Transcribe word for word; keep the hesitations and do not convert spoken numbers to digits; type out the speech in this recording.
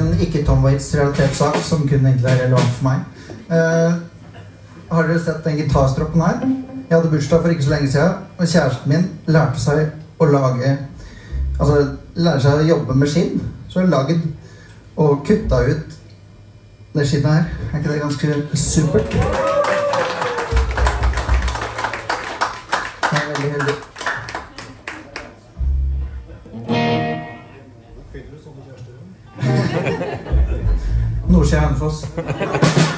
en ikke-Tom Waits-realitetssak som kun egentlig er relevant for meg. Uh, har dere sett den gitarstroppen her? Jeg hadde bursdag for ikke så lenge siden, og kjæresten min lærte seg å lage, altså lære seg å jobbe med skinn. Så har hun laget og kutta ut det skinnet her. Er ikke det ganske supert? Jeg er veldig heldig. Norskjær Hønefoss.